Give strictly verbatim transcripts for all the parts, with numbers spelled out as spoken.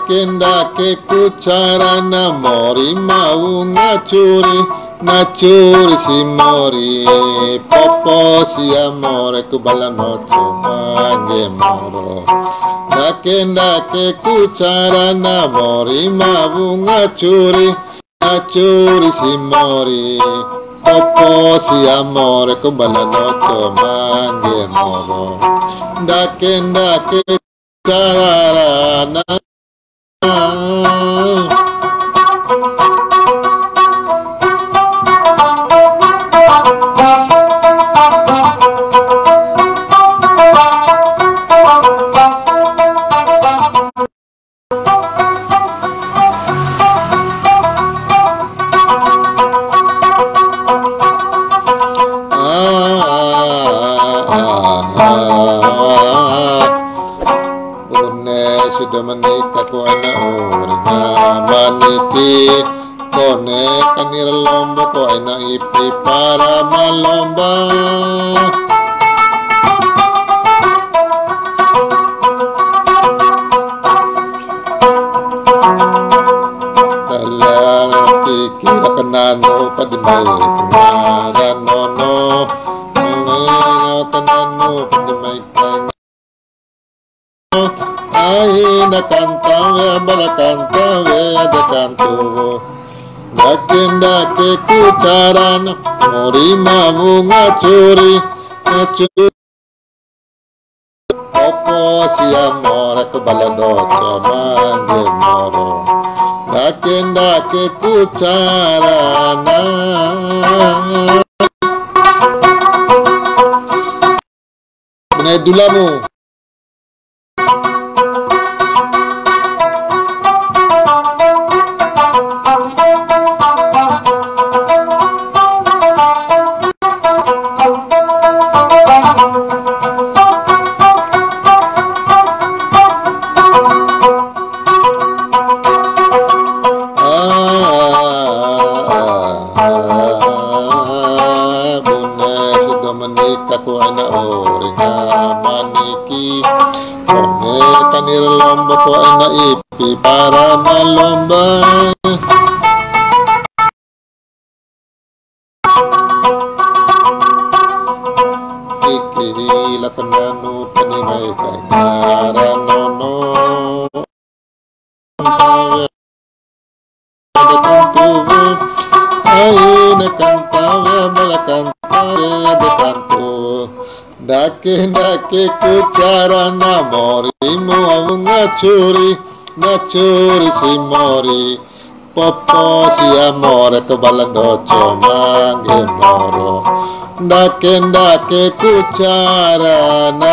Dake-dake ku carana mori mau ngacuri, ngacuri si mori. Popo si amore ku balano cumange moro. Dake-dake ku carana mori mau ngacuri, ngacuri si mori. Popo si amore ku balano cumange moro. Dake-dake carana sudah menikah ku anak urga maniki kone kanir lomba ku anak ipi para malomba dalam pikir kenano padimai kemaran nono mengenal kenano padimai kanya Aina kantawe balakantawe ada kantu Dake-dake ku carana mori mau ngacuri ngacuri Popo si amore ku baladoco mangge moro Dake-dake ku carana Menai dulamu menikah ku anak oringa maniki kone kanir lomba ku anak ipi para malomba Iki lakananu panimai kagara nono ada tentu aina kantawe balakantawe ada kantu Dake-dake ku carana mori mau ngacuri ngacuri si mori Popo si amore ku balandoco mangge moro Dake-dake ku carana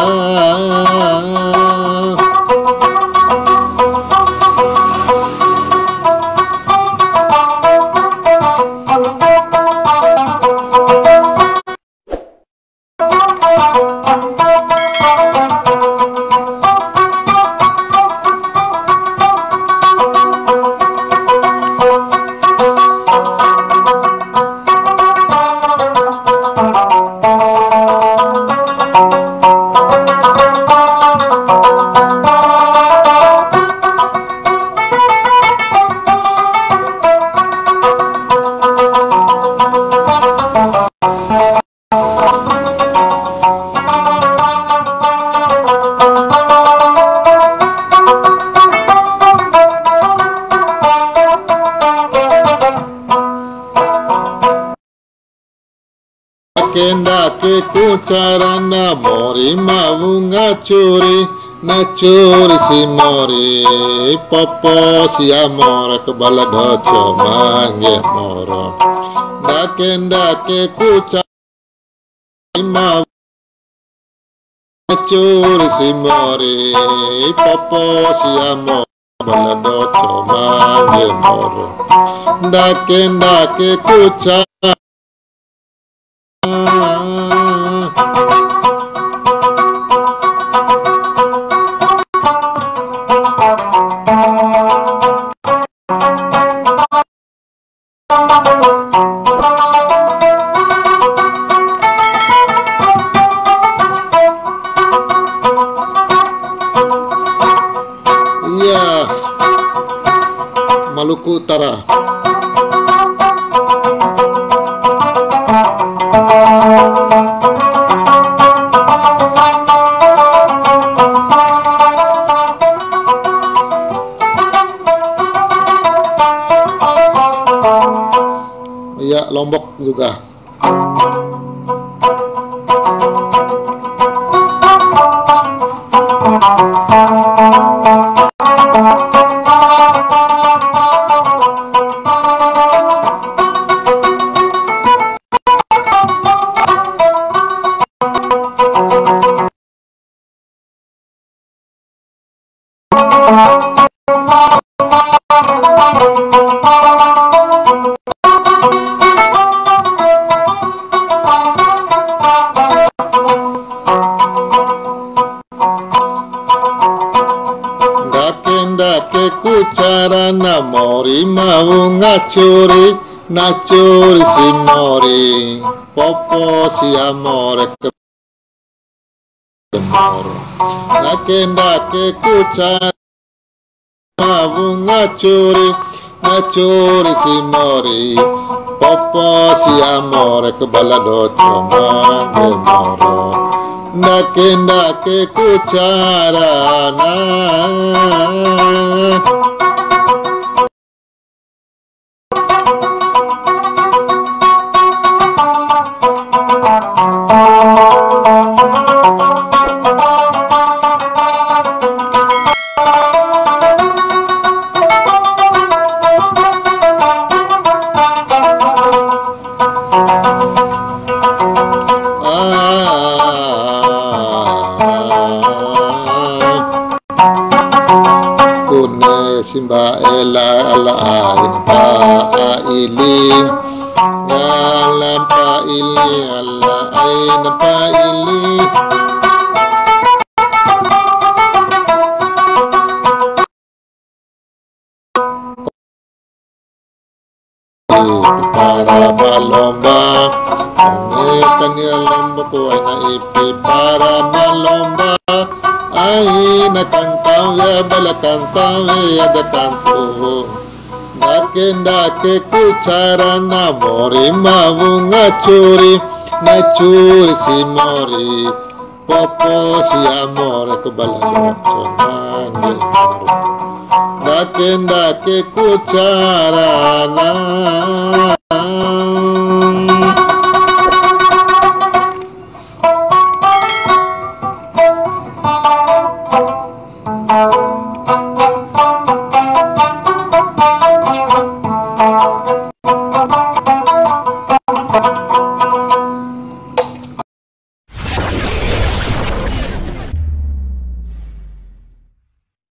Dake-dake ku carana mori mau ngacuri ngacuri si mori Popo si amore ku baladoco mangge moro Dake-dake ku carana mau ngacuri si mori Popo si amore baladoco mangge moro Dake-dake ku carana Yeah. Maluku Utara. Ya, Lombok juga. Dake ku carana mori mau ngacuri nacuri si mori popo si amore ke moro. Dake dake ku carana mau ngacuri nacuri si mori popo si amore ke balado cuma ke moro. Dake dake ku carana Simba ela ala ain pa ili ngalam pa ili ala ain pa ili para malomba ane kanira lomba ko ana ipi para malomba ai na kantau ya bala kantau ya da kantu dake dake ku carana mori mau ngacuri ngacuri si mori popo si amore ke bala locongan dake dake ku carana